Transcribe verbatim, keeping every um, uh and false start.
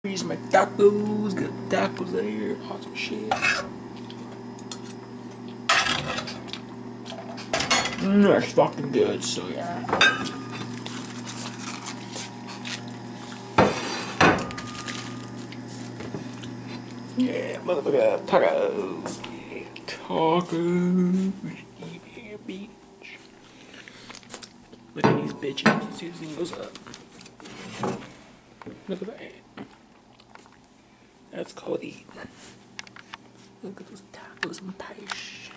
These my tacos, got tacos there, awesome shit. Mm, that's fucking good, so yeah. Yeah, motherfucker, tacos. Yeah, tacos. Yeah, bitch. Look at these bitches. See this thing goes up. Look at that. That's called eat. Look at those tacos, my tish.